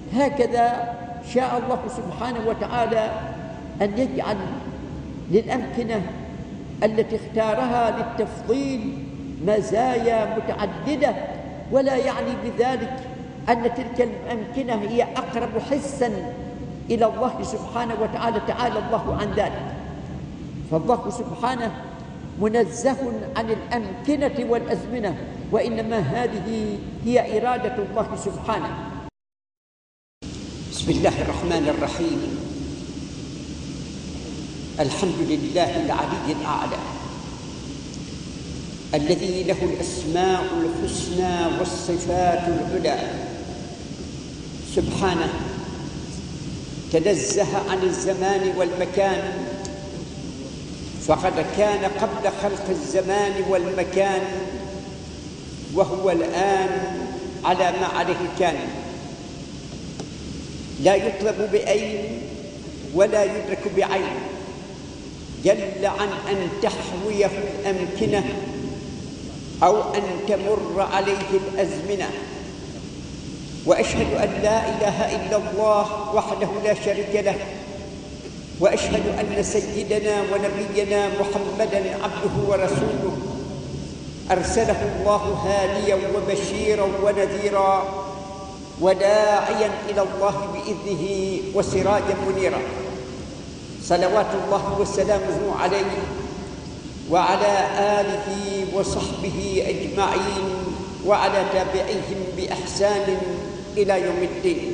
هكذا شاء الله سبحانه وتعالى أن يجعل للأمكنة التي اختارها للتفضيل مزايا متعددة، ولا يعني بذلك أن تلك الأمكنة هي أقرب حساً إلى الله سبحانه وتعالى، تعالى الله عن ذلك. فالله سبحانه منزه عن الأمكنة والأزمنة، وإنما هذه هي إرادة الله سبحانه. بسم الله الرحمن الرحيم. الحمد لله العلي الأعلى الذي له الأسماء الحسنى والصفات العلى، سبحانه تنزه عن الزمان والمكان، فقد كان قبل خلق الزمان والمكان، وهو الآن على ما عليه كان، لا يطلب بأين ولا يدرك بعين، جل عن أن تحويه الأمكنة أو أن تمر عليه الأزمنة. وأشهد أن لا إله إلا الله وحده لا شريك له، وأشهد أن سيدنا ونبينا محمدًا عبده ورسوله، أرسله الله هاديًا وبشيرًا ونذيرًا وداعيًا إلى الله بإذنه وسراجًا منيرًا، صلوات الله وسلامه عليه وعلى آله وصحبه أجمعين وعلى تابعيهم بإحسان إلى يوم الدين.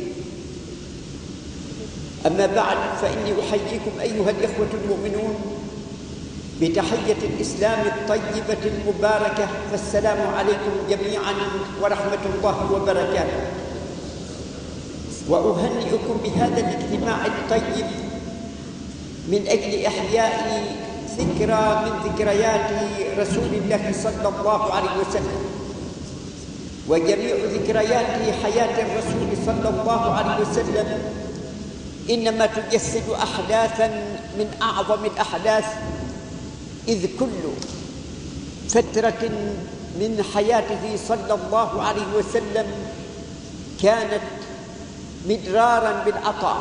أما بعد، فإني أحييكم أيها الإخوة المؤمنون بتحية الإسلام الطيبة المباركة، فالسلام عليكم جميعا ورحمة الله وبركاته. وأهنئكم بهذا الاجتماع الطيب من أجل إحياء ذكرى من ذكريات رسول الله صلى الله عليه وسلم. وجميع ذكريات حياة الرسول صلى الله عليه وسلم إنما تجسد أحداثاً من أعظم الأحداث، إذ كل فترة من حياته صلى الله عليه وسلم كانت مدراراً بالعطاء،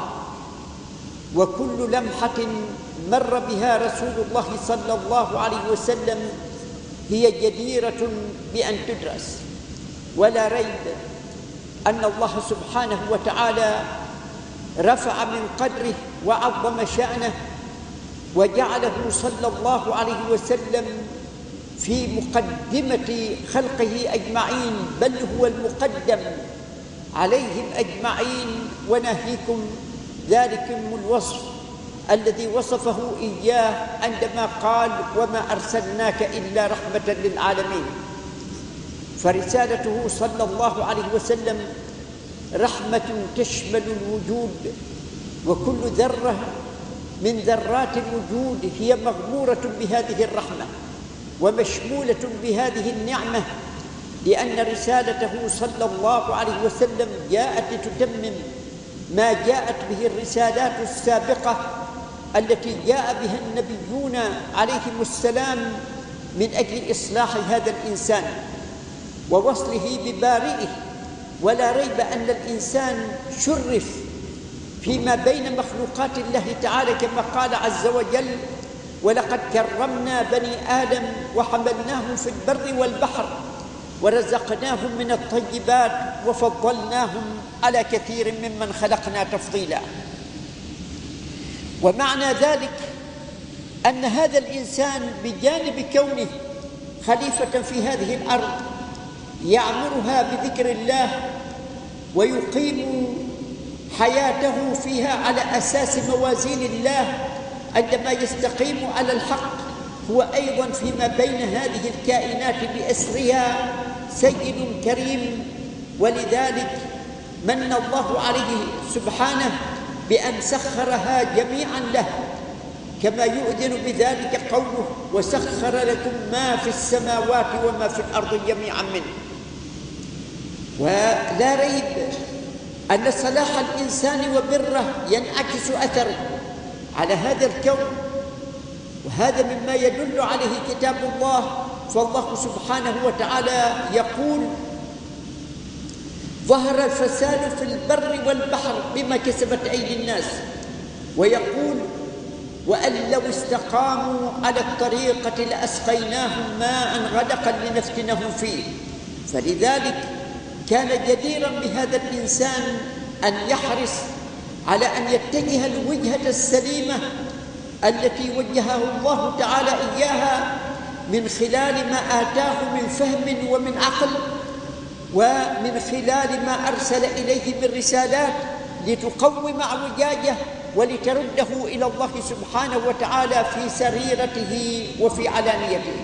وكل لمحة مر بها رسول الله صلى الله عليه وسلم هي جديرة بأن تدرس. ولا ريب أن الله سبحانه وتعالى رفع من قدره وعظم شأنه، وجعله صلى الله عليه وسلم في مقدمة خلقه أجمعين، بل هو المقدم عليهم أجمعين، وناهيكم ذلكم الوصف الذي وصفه إياه عندما قال: وما أرسلناك إلا رحمة للعالمين. فرسالته صلى الله عليه وسلم رحمة تشمل الوجود، وكل ذرة من ذرات الوجود هي مغمورة بهذه الرحمة ومشمولة بهذه النعمة، لأن رسالته صلى الله عليه وسلم جاءت لتتمم ما جاءت به الرسالات السابقة التي جاء بها النبيون عليهم السلام من أجل إصلاح هذا الإنسان ووصله ببارئه. ولا ريب أن الإنسان شرف فيما بين مخلوقات الله تعالى، كما قال عز وجل: ولقد كرمنا بني آدم وحملناهم في البر والبحر ورزقناهم من الطيبات وفضلناهم على كثير ممن خلقنا تفضيلا. ومعنى ذلك أن هذا الإنسان بجانب كونه خليفة في هذه الأرض يعمرها بذكر الله ويقيم حياته فيها على أساس موازين الله عندما يستقيم على الحق، هو أيضا فيما بين هذه الكائنات بأسرها سيد كريم. ولذلك من الله عليه سبحانه بأن سخرها جميعا له، كما يؤذن بذلك قوله: وسخر لكم ما في السماوات وما في الأرض جميعا منه. ولا ريب أن صلاح الإنسان وبره ينعكس أثره على هذا الكون، وهذا مما يدل عليه كتاب الله. فالله سبحانه وتعالى يقول: ظهر الفساد في البر والبحر بما كسبت أيدي الناس. ويقول: وأن لو استقاموا على الطريقة لأسقيناهم ماء غدقا لنفتنهم فيه. فلذلك كان جديرا بهذا الإنسان أن يحرص على أن يتجه الوجهة السليمة التي وجهه الله تعالى إياها من خلال ما آتاه من فهم ومن عقل، ومن خلال ما أرسل إليه من رسالات لتقوم اعوجاجه ولترده إلى الله سبحانه وتعالى في سريرته وفي علانيته.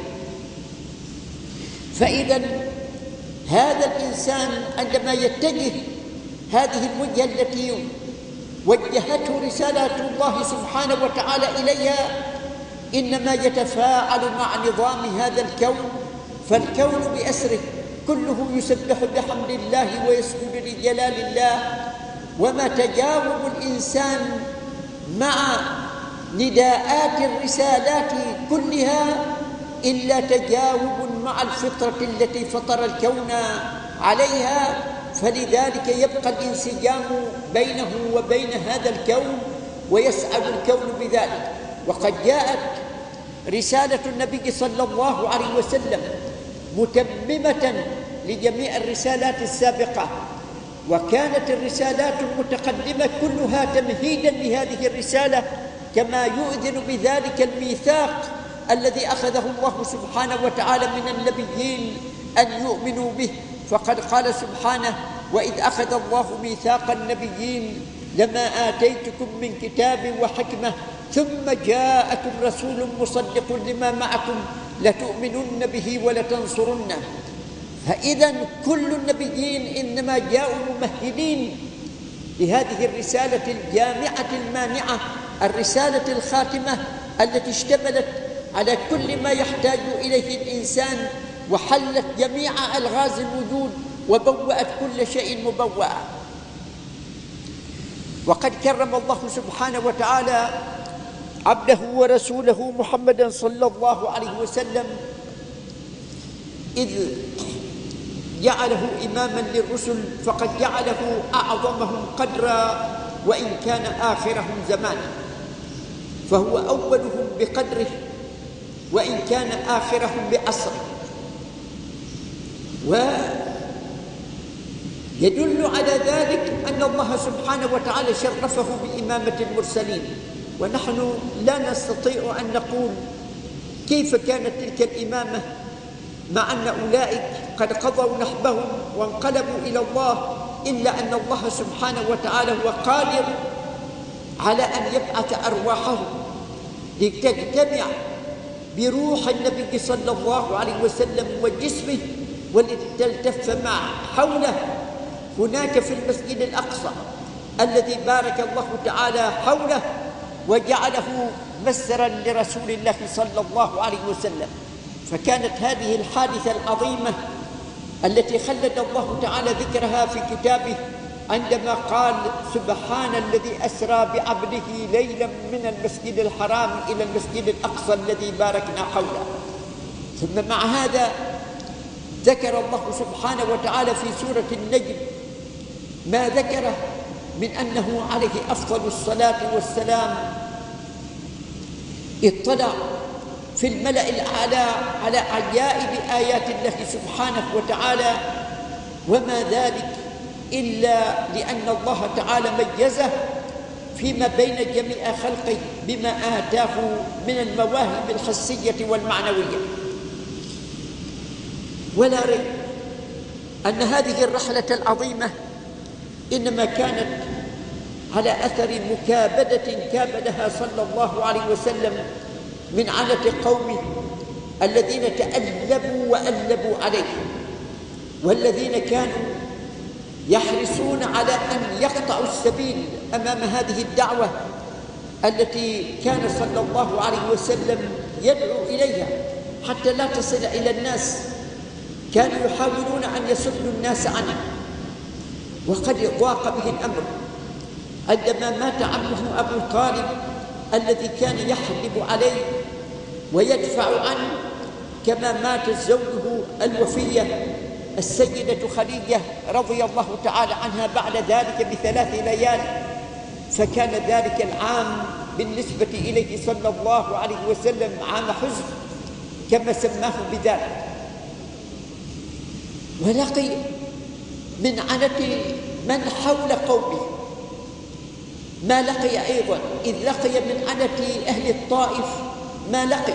فإذا هذا الإنسان عندما يتجه هذه الوجهة التي وجهته رسالة الله سبحانه وتعالى إليها، إنما يتفاعل مع نظام هذا الكون، فالكون بأسره كله يسبح بحمد الله ويسجد لجلال الله. وما تجاوب الإنسان مع نداءات الرسالات كلها إلا تجاوب مع الفطرة التي فطر الكون عليها، فلذلك يبقى الانسجام بينه وبين هذا الكون ويسعد الكون بذلك. وقد جاءت رسالة النبي صلى الله عليه وسلم متممة لجميع الرسالات السابقة، وكانت الرسالات المتقدمة كلها تمهيدا لهذه الرسالة، كما يؤذن بذلك الميثاق الذي أخذه الله سبحانه وتعالى من النبيين أن يؤمنوا به. فقد قال سبحانه: وإذ أخذ الله ميثاق النبيين لما آتيتكم من كتاب وحكمة ثم جاءكم رسول مصدق لما معكم لتؤمنن به ولتنصرنه. فإذا كل النبيين إنما جاءوا ممهدين لهذه الرسالة الجامعة المانعة، الرسالة الخاتمة التي اشتملت على كل ما يحتاج إليه الإنسان، وحلت جميع ألغاز الوجود وبوأت كل شيء مبوأ. وقد كرم الله سبحانه وتعالى عبده ورسوله محمدا صلى الله عليه وسلم، إذ جعله إماما للرسل، فقد جعله أعظمهم قدرا وإن كان آخرهم زمانا، فهو أولهم بقدره وإن كان آخرهم بعصره. ويدل على ذلك أن الله سبحانه وتعالى شرفه بإمامة المرسلين، ونحن لا نستطيع أن نقول كيف كانت تلك الإمامة مع أن أولئك قد قضوا نحبهم وانقلبوا إلى الله، إلا أن الله سبحانه وتعالى هو قادر على أن يبعث أرواحهم لتجتمع بروح النبي صلى الله عليه وسلم وجسمه ولتلتف مع حوله هناك في المسجد الأقصى الذي بارك الله تعالى حوله وجعله مسرا لرسول الله صلى الله عليه وسلم. فكانت هذه الحادثة العظيمة التي خلد الله تعالى ذكرها في كتابه عندما قال: سبحان الذي أسرى بعبده ليلا من المسجد الحرام إلى المسجد الأقصى الذي باركنا حوله. ثم مع هذا ذكر الله سبحانه وتعالى في سورة النجم ما ذكره من أنه عليه أفضل الصلاة والسلام اطلع في الملأ الأعلى على عجائب آيات الله سبحانه وتعالى، وما ذلك إلا لأن الله تعالى ميزه فيما بين جميع خلقه بما آتاه من المواهب الحسية والمعنوية. ولا ريب أن هذه الرحلة العظيمة إنما كانت على أثر مكابدة كابدها صلى الله عليه وسلم من عنة قومه الذين تألبوا وألبوا عليه، والذين كانوا يحرصون على أن يقطعوا السبيل أمام هذه الدعوة التي كان صلى الله عليه وسلم يدعو إليها حتى لا تصل إلى الناس. كانوا يحاولون أن يصدوا الناس عنه، وقد ضاق به الأمر عندما مات عمه أبو طالب الذي كان يحلب عليه ويدفع عنه، كما ماتت زوجه الوفية السيدة خديجة رضي الله تعالى عنها بعد ذلك ب3 ليال، فكان ذلك العام بالنسبة إليه صلى الله عليه وسلم عام حزن كما سماه بذلك. ولقي من عنة من حول قومه ما لقي أيضا، إذ لقي من عنة أهل الطائف ما لقي.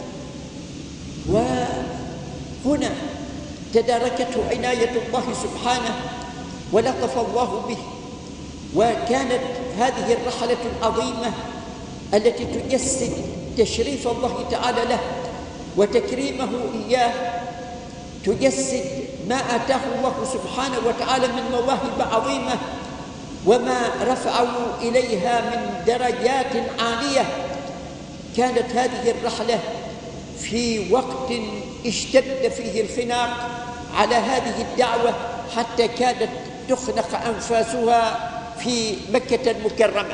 وهنا تداركته عناية الله سبحانه ولطف الله به، وكانت هذه الرحلة العظيمة التي تجسد تشريف الله تعالى له وتكريمه إياه، تجسد ما آتاه الله سبحانه وتعالى من مواهب عظيمة وما رفعه إليها من درجات عالية. كانت هذه الرحلة في وقت اشتد فيه الخناق على هذه الدعوة حتى كادت تخنق أنفاسها في مكة المكرمة،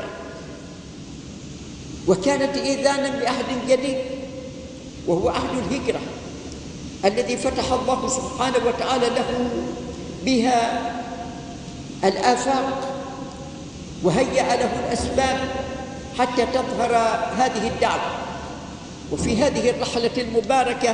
وكانت إذانا بعهد جديد وهو عهد الهجرة الذي فتح الله سبحانه وتعالى له بها الآفاق وهيأ له الأسباب حتى تظهر هذه الدعوة. وفي هذه الرحلة المباركة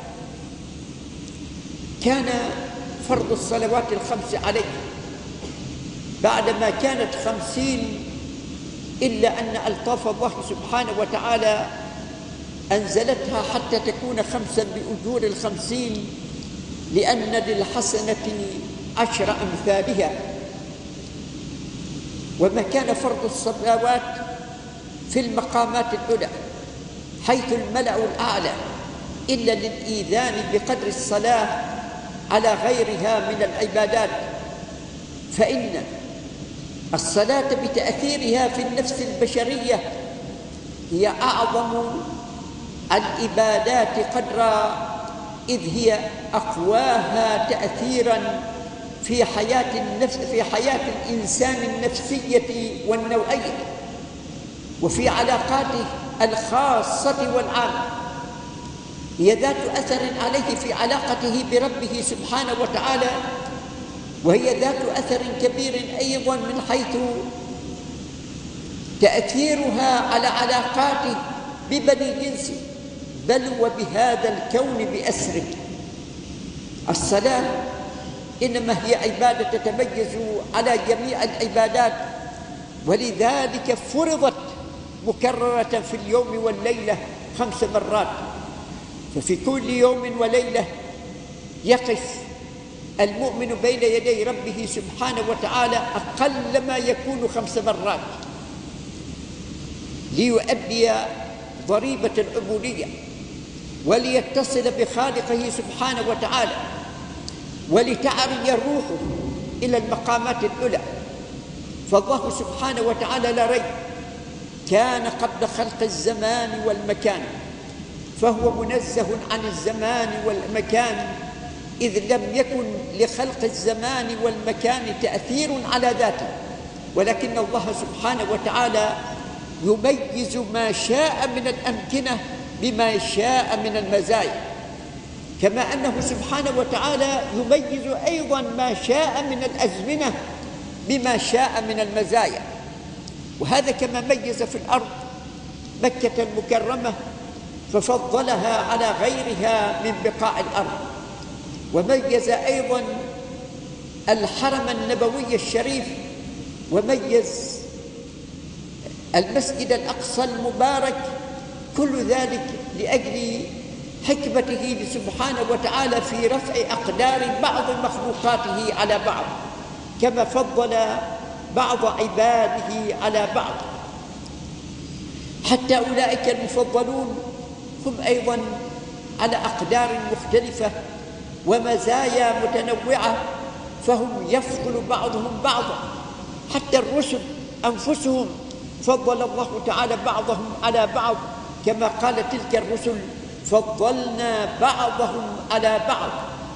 كان فرض الصلوات الخمس عليه بعدما كانت 50، إلا أن ألطاف الله سبحانه وتعالى أنزلتها حتى تكون 5 بأجور 50، لأن للحسنة 10 أمثالها. وما كان فرض الصلوات في المقامات العلى حيث الملأ الأعلى إلا للإيذان بقدر الصلاة على غيرها من العبادات، فإن الصلاة بتأثيرها في النفس البشرية هي أعظم العبادات قدرا، إذ هي أقواها تأثيرا في حياة النفس، في حياة الإنسان النفسية والنوعية، وفي علاقاته الخاصة والعامة. هي ذات أثر عليه في علاقته بربه سبحانه وتعالى، وهي ذات أثر كبير أيضا من حيث تأثيرها على علاقاته ببني جنسه بل وبهذا الكون بأسره. الصلاة إنما هي عبادة تتميز على جميع العبادات، ولذلك فرضت مكررة في اليوم والليلة 5 مرات. ففي كل يوم وليلة يقف المؤمن بين يدي ربه سبحانه وتعالى أقل ما يكون 5 مرات ليؤدي ضريبة العبودية وليتصل بخالقه سبحانه وتعالى ولتعرج روحه إلى المقامات العلى. فالله سبحانه وتعالى لا ريب كان قبل خلق الزمان والمكان، فهو منزه عن الزمان والمكان، إذ لم يكن لخلق الزمان والمكان تأثير على ذاته، ولكن الله سبحانه وتعالى يميز ما شاء من الأمكنة بما شاء من المزايا، كما أنه سبحانه وتعالى يميز أيضا ما شاء من الأزمنة بما شاء من المزايا. وهذا كما ميز في الأرض مكة المكرمة ففضلها على غيرها من بقاع الأرض، وميز أيضا الحرم النبوي الشريف، وميز المسجد الأقصى المبارك، كل ذلك لأجل حكمته سبحانه وتعالى في رفع أقدار بعض مخلوقاته على بعض، كما فضل بعض عباده على بعض، حتى أولئك المفضلون هم أيضا على أقدار مختلفة ومزايا متنوعة، فهم يفضل بعضهم بعضا. حتى الرسل أنفسهم فضل الله تعالى بعضهم على بعض، كما قال تلك الرسل فضلنا بعضهم على بعض.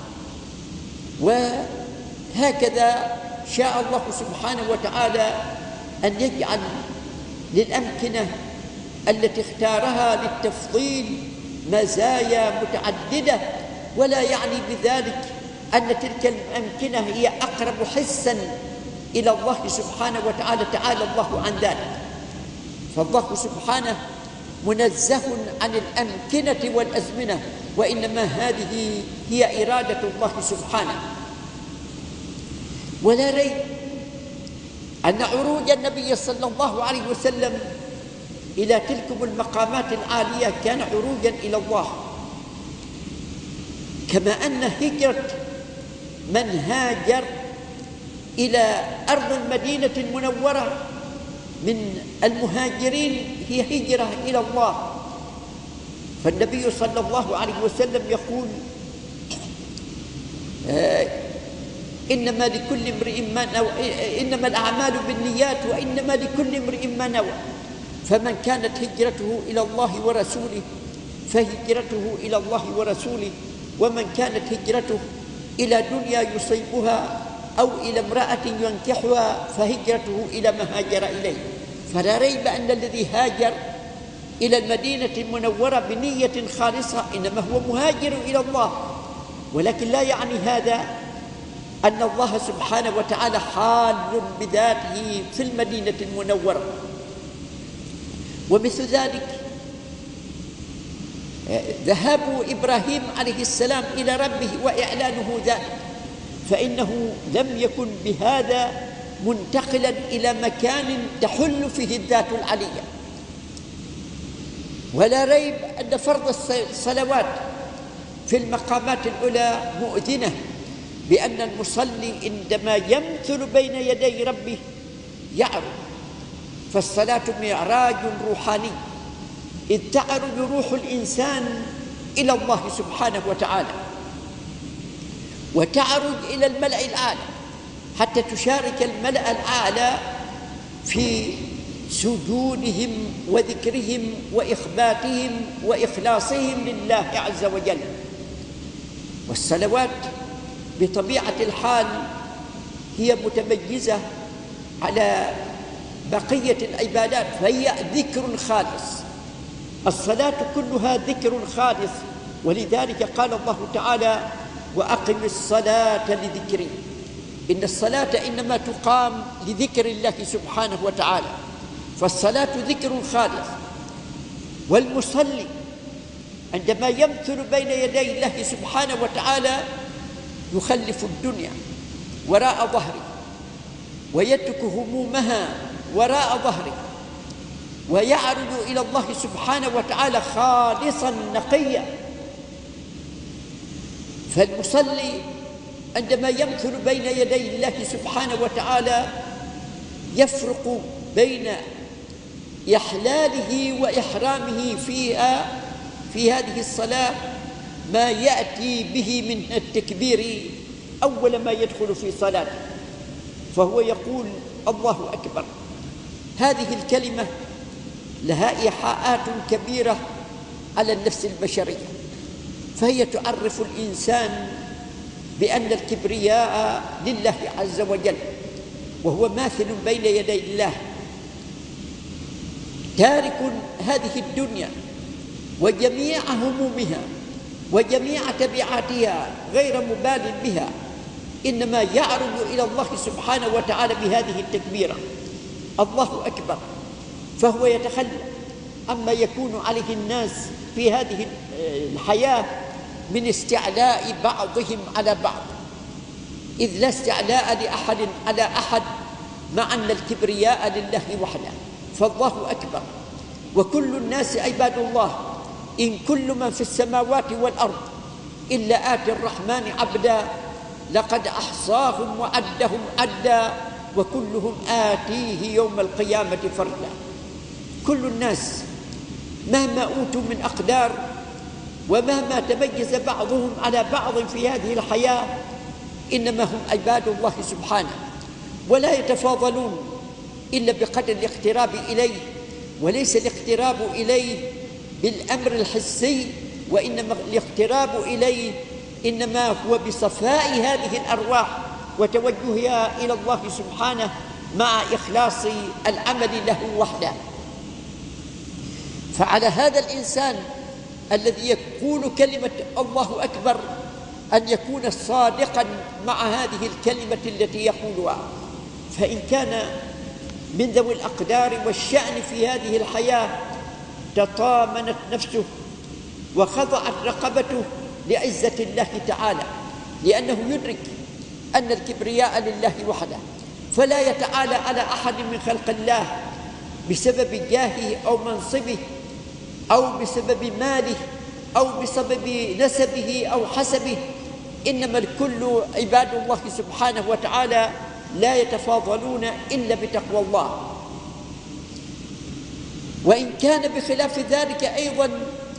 وهكذا شاء الله سبحانه وتعالى أن يجعل للأمكنة التي اختارها للتفضيل مزايا متعددة، ولا يعني بذلك أن تلك الأمكنة هي أقرب حسا إلى الله سبحانه وتعالى، تعالى الله عن ذلك. فالله سبحانه منزه عن الأمكنة والأزمنة، وإنما هذه هي إرادة الله سبحانه. ولا ريب أن عروج النبي صلى الله عليه وسلم إلى تلكم المقامات العالية كان عروجا إلى الله، كما أن هجرة من هاجر إلى أرض المدينة المنورة من المهاجرين هي هجرة إلى الله. فالنبي صلى الله عليه وسلم يقول: إنما لكل امرئ ما نوى، إنما الأعمال بالنيات وإنما لكل امرئ ما نوى. فمن كانت هجرته إلى الله ورسوله فهجرته إلى الله ورسوله، ومن كانت هجرته إلى دنيا يصيبها أو إلى امرأة ينكحها فهجرته إلى ما هاجر إليه. فلا ريب أن الذي هاجر إلى المدينة المنورة بنية خالصة إنما هو مهاجر إلى الله، ولكن لا يعني هذا أن الله سبحانه وتعالى حال بذاته في المدينة المنورة. ومثل ذلك ذهاب إبراهيم عليه السلام إلى ربه وإعلانه ذلك، فإنه لم يكن بهذا منتقلا إلى مكان تحل فيه الذات العلية. ولا ريب أن فرض الصلوات في المقامات العلى مؤذنة، بأن المصلي عندما يمثل بين يدي ربه يعرج. فالصلاة معراج روحاني، إذ تعرج روح الإنسان إلى الله سبحانه وتعالى، وتعرج إلى الملأ الأعلى حتى تشارك الملأ الأعلى في سجودهم وذكرهم وإخباتهم وإخلاصهم لله عز وجل. والصلوات بطبيعة الحال هي متميزة على بقية العبادات، فهي ذكر خالص. الصلاة كلها ذكر خالص، ولذلك قال الله تعالى: وأقم الصلاة لذكري. إن الصلاة إنما تقام لذكر الله سبحانه وتعالى، فالصلاة ذكر خالص. والمصلي عندما يمثل بين يدي الله سبحانه وتعالى يخلف الدنيا وراء ظهره، ويترك همومها وراء ظهره، ويعرج إلى الله سبحانه وتعالى خالصا نقيا. فالمصلي عندما يمثل بين يدي الله سبحانه وتعالى يفرق بين إحلاله وإحرامه فيها في هذه الصلاة ما يأتي به من التكبير أول ما يدخل في صلاته، فهو يقول: الله أكبر. هذه الكلمة لها إيحاءات كبيرة على النفس البشرية، فهي تعرف الإنسان بأن الكبرياء لله عز وجل، وهو ماثل بين يدي الله، تارك هذه الدنيا وجميع همومها وجميع تبعاتها غير مبال بها، إنما يعرج إلى الله سبحانه وتعالى بهذه التكبيرة: الله أكبر. فهو يتخلى عما يكون عليه الناس في هذه الحياة من استعلاء بعضهم على بعض، إذ لا استعلاء لأحد على أحد، مع أن الكبرياء لله وحده. فالله أكبر. وكل الناس عباد الله، إن كل من في السماوات والأرض إلا آتي الرحمن عبدا، لقد أحصاهم وعدهم عدا، وكلهم آتيه يوم القيامة فردا. كل الناس مهما أوتوا من أقدار ومهما تميز بعضهم على بعض في هذه الحياة، إنما هم عباد الله سبحانه، ولا يتفاضلون إلا بقدر الاقتراب إليه، وليس الاقتراب إليه بالأمر الحسي، وإنما الاقتراب إليه إنما هو بصفاء هذه الأرواح وتوجهها إلى الله سبحانه مع إخلاص العمل له وحده. فعلى هذا الإنسان الذي يقول كلمة الله أكبر أن يكون صادقا مع هذه الكلمة التي يقولها، فإن كان من ذوي الأقدار والشأن في هذه الحياة تطامنت نفسه وخضعت رقبته لعزة الله تعالى، لأنه يدرك أن الكبرياء لله وحده، فلا يتعالى على أحد من خلق الله بسبب جاهه أو منصبه أو بسبب ماله أو بسبب نسبه أو حسبه، إنما الكل عباد الله سبحانه وتعالى لا يتفاضلون إلا بتقوى الله. وإن كان بخلاف ذلك أيضا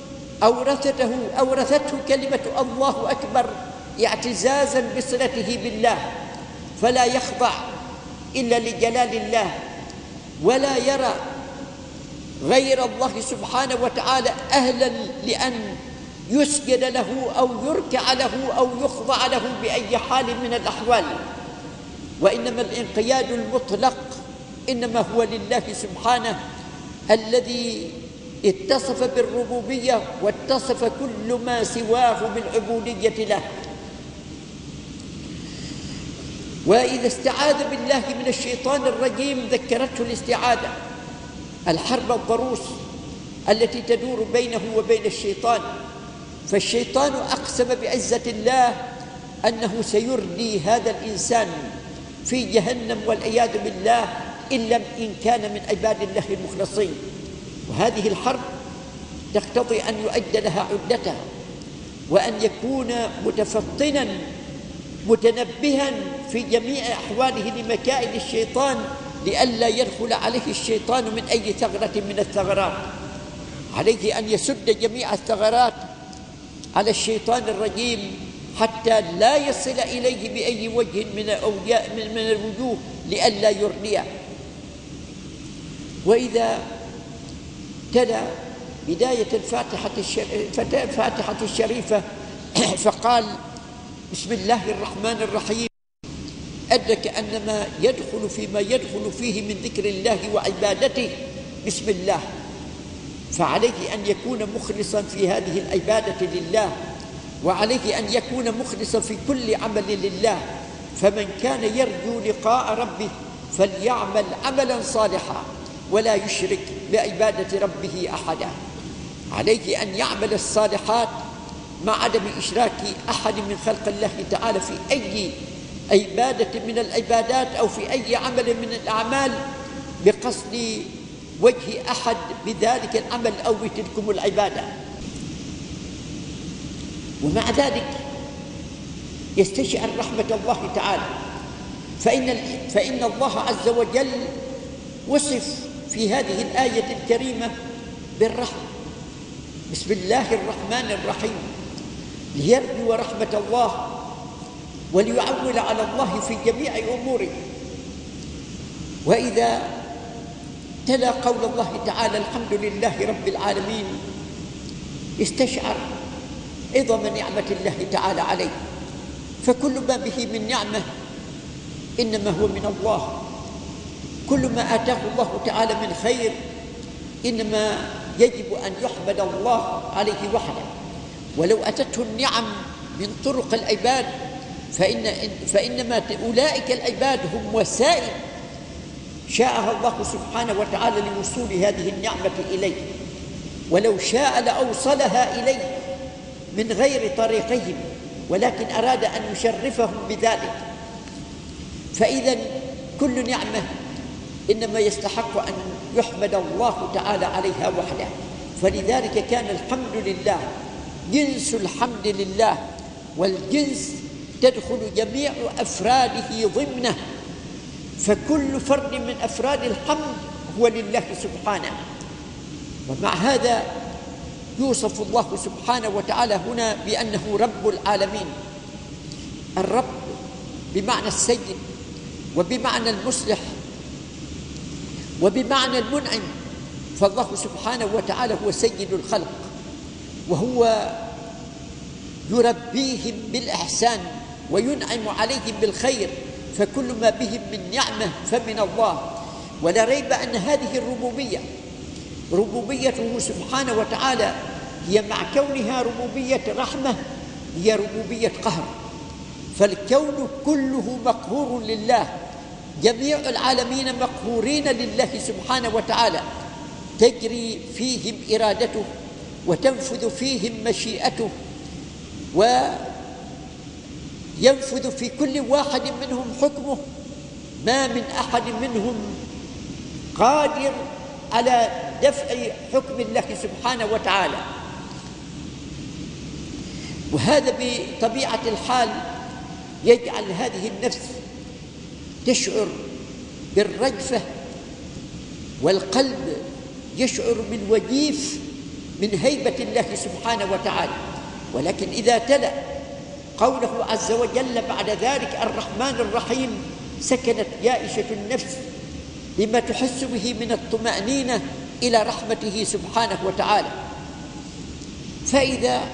أورثته كلمة الله أكبر اعتزازا بصلته بالله، فلا يخضع إلا لجلال الله، ولا يرى غير الله سبحانه وتعالى أهلا لأن يسجد له أو يركع له أو يخضع له بأي حال من الأحوال، وإنما الانقياد المطلق إنما هو لله سبحانه الذي اتصف بالربوبية واتصف كل ما سواه بالعبودية له. وإذا استعاذ بالله من الشيطان الرجيم ذكرته الاستعاذة الحرب الضروس التي تدور بينه وبين الشيطان، فالشيطان أقسم بعزة الله أنه سيردي هذا الإنسان في جهنم والعياذ بالله إن كان من عباد الله المخلصين. وهذه الحرب تقتضي أن يؤد لها عدتها، وأن يكون متفطنا متنبها في جميع أحواله لمكائد الشيطان لئلا يدخل عليه الشيطان من أي ثغرة من الثغرات. عليه أن يسد جميع الثغرات على الشيطان الرجيم حتى لا يصل إليه بأي وجه من الوجوه لئلا يرضيه. وإذا تلا بداية الفاتحة الشريفة فقال بسم الله الرحمن الرحيم، أدرك أن ما يدخل فيما يدخل فيه من ذكر الله وعبادته بسم الله، فعليه أن يكون مخلصا في هذه العبادة لله، وعليه أن يكون مخلصا في كل عمل لله. فمن كان يرجو لقاء ربه فليعمل عملا صالحا ولا يشرك بعبادة ربه أحدا. عليه أن يعمل الصالحات مع عدم إشراك أحد من خلق الله تعالى في أي عبادة من العبادات أو في أي عمل من الأعمال بقصد وجه أحد بذلك العمل أو بتلكم العبادة. ومع ذلك يستشعر رحمة الله تعالى، فإن الله عز وجل وصف في هذه الآية الكريمة بالرحمة، بسم الله الرحمن الرحيم، ليرجو رحمة الله وليعول على الله في جميع أموره. وإذا تلا قول الله تعالى الحمد لله رب العالمين استشعر عظم نعمة الله تعالى عليه، فكل ما به من نعمة إنما هو من الله، كل ما آتاه الله تعالى من خير إنما يجب أن يحمد الله عليه وحده. ولو أتته النعم من طرق العباد فإنما أولئك العباد هم وسائل شاءها الله سبحانه وتعالى لوصول هذه النعمة إليه، ولو شاء لأوصلها إليه من غير طريقهم، ولكن أراد أن يشرفهم بذلك. فإذا كل نعمة إنما يستحق أن يحمد الله تعالى عليها وحده. فلذلك كان الحمد لله جنس الحمد لله، والجنس تدخل جميع أفراده ضمنه، فكل فرد من أفراد الحمد هو لله سبحانه. ومع هذا يوصف الله سبحانه وتعالى هنا بأنه رب العالمين. الرب بمعنى السيد، وبمعنى المصلح، وبمعنى المنعم، فالله سبحانه وتعالى هو سيد الخلق، وهو يربيهم بالإحسان وينعم عليهم بالخير، فكل ما بهم من نعمة فمن الله. ولا ريب أن هذه الربوبية ربوبيته سبحانه وتعالى هي مع كونها ربوبية رحمة هي ربوبية قهر، فالكون كله مقهور لله، جميع العالمين مقهورين لله سبحانه وتعالى، تجري فيهم إرادته وتنفذ فيهم مشيئته، وينفذ في كل واحد منهم حكمه، ما من أحد منهم قادر على دفع حكم الله سبحانه وتعالى. وهذا بطبيعة الحال يجعل هذه النفس تشعر بالرجفة، والقلب يشعر بالوجيف من هيبة الله سبحانه وتعالى. ولكن إذا تلا قوله عز وجل بعد ذلك الرحمن الرحيم، سكنت يائشة النفس لما تحس به من الطمأنينة إلى رحمته سبحانه وتعالى. فإذا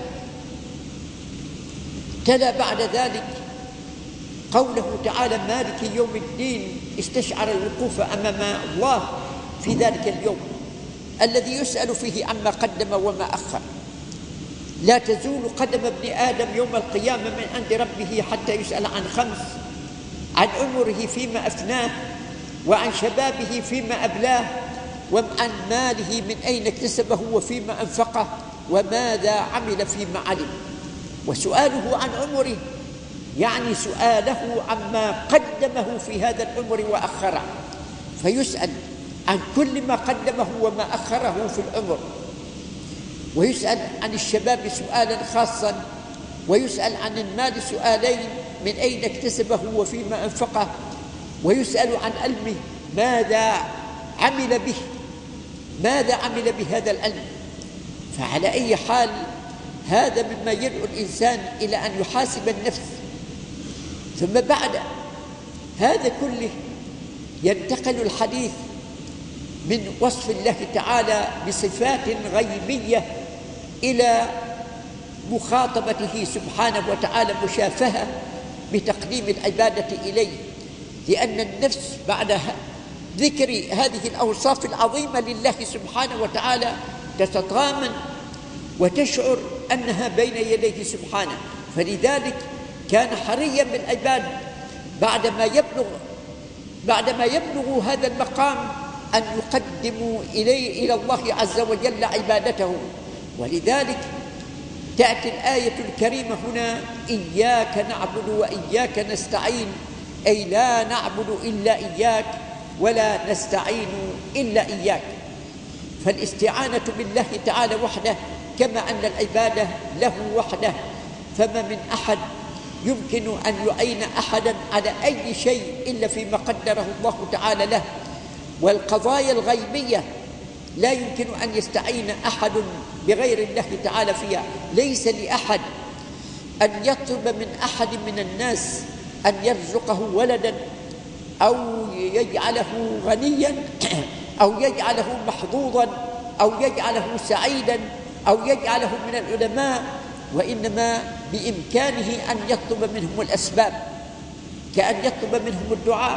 تلا بعد ذلك قوله تعالى مالك يوم الدين، استشعر الوقوف أمام الله في ذلك اليوم الذي يسأل فيه عما قدم وما أخر. لا تزول قدم ابن آدم يوم القيامة من عند ربه حتى يسأل عن خمس: عن عمره فيما أفناه، وعن شبابه فيما أبلاه، وعن ماله من أين اكتسبه وفيما أنفقه، وماذا عمل فيما علم. وسؤاله عن عمره يعني سؤاله عما قدمه في هذا العمر وأخره، فيسأل عن كل ما قدمه وما أخره في العمر، ويسأل عن الشباب سؤالا خاصا، ويسأل عن المال سؤالين: من أين اكتسبه وفيما أنفقه، ويسأل عن علمه ماذا عمل به، ماذا عمل بهذا العلم. فعلى أي حال هذا مما يدعو الإنسان إلى أن يحاسب النفس. ثم بعد هذا كله ينتقل الحديث من وصف الله تعالى بصفات غيبية إلى مخاطبته سبحانه وتعالى مشافهة بتقديم العبادة إليه، لأن النفس بعد ذكر هذه الأوصاف العظيمة لله سبحانه وتعالى تتطامن وتشعر أنها بين يديه سبحانه. فلذلك كان حريا بالعباد بعدما يبلغ هذا المقام أن يقدموا إلى الله عز وجل عبادته. ولذلك تأتي الآية الكريمة هنا: إياك نعبد وإياك نستعين، أي لا نعبد إلا إياك ولا نستعين إلا إياك. فالاستعانة بالله تعالى وحده كما أن العبادة له وحده، فما من أحد يمكن أن يعين أحدا على أي شيء إلا فيما قدره الله تعالى له. والقضايا الغيبية لا يمكن أن يستعين أحد بغير الله تعالى فيها. ليس لأحد أن يطلب من أحد من الناس أن يرزقه ولدا أو يجعله غنيا أو يجعله محظوظا أو يجعله سعيدا أو يجعله من العلماء، وإنما بإمكانه أن يطلب منهم الأسباب، كأن يطلب منهم الدعاء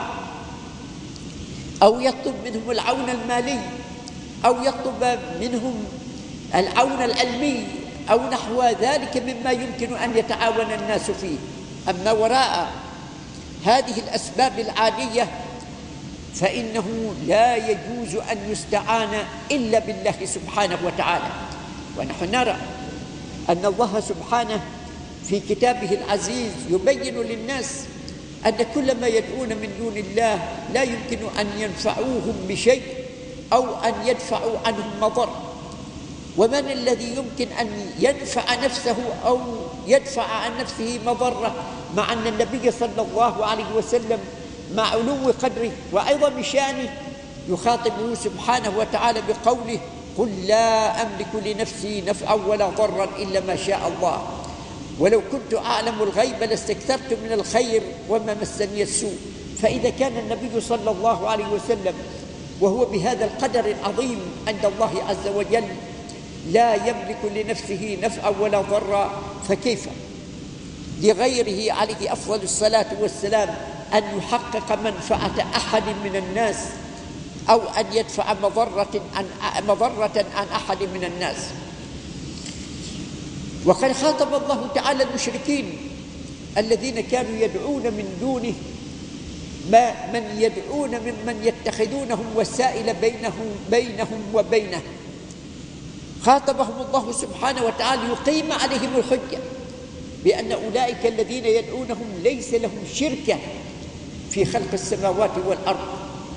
أو يطلب منهم العون المالي أو يطلب منهم العون العلمي أو نحو ذلك مما يمكن أن يتعاون الناس فيه. أما وراء هذه الأسباب العادية فإنه لا يجوز أن يستعان إلا بالله سبحانه وتعالى. ونحن نرى أن الله سبحانه في كتابه العزيز يبين للناس أن كل ما يدعون من دون الله لا يمكن أن ينفعوهم بشيء أو أن يدفعوا عنهم مضر. ومن الذي يمكن أن ينفع نفسه أو يدفع عن نفسه مضرة، مع أن النبي صلى الله عليه وسلم مع علو قدره وعظم شانه يخاطبه سبحانه وتعالى بقوله: قل لا أملك لنفسي نفعا ولا ضرا إلا ما شاء الله، ولو كنت أعلم الغيب لاستكثرت من الخير وما مسني السوء. فإذا كان النبي صلى الله عليه وسلم وهو بهذا القدر العظيم عند الله عز وجل لا يملك لنفسه نفعا ولا ضرا، فكيف لغيره عليه أفضل الصلاة والسلام أن يحقق منفعة أحد من الناس أو أن يدفع مضرة عن أحد من الناس؟ وقد خاطب الله تعالى المشركين الذين كانوا يدعون من دونه من يدعون ممن يتخذونهم وسائل بينهم وبينه. خاطبهم الله سبحانه وتعالى يقيم عليهم الحجة بأن أولئك الذين يدعونهم ليس لهم شركة في خلق السماوات والأرض،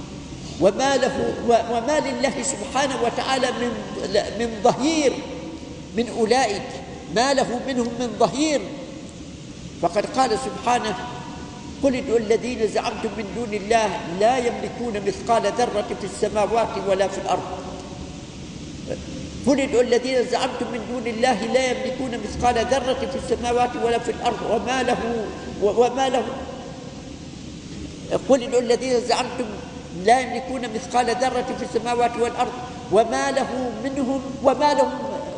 وما لله سبحانه وتعالى من ظهير من أولئك، ما له منهم من ظهير. فقد قال سبحانه: قل ادعوا الذين زعمتم من دون الله لا يملكون مثقال ذرة في السماوات ولا في الأرض. قل ادعوا الذين زعمتم من دون الله لا يملكون مثقال ذرة في السماوات ولا في الأرض وما له قل ادعوا الذين زعمتم لا يملكون مثقال ذرة في السماوات والأرض وما لهم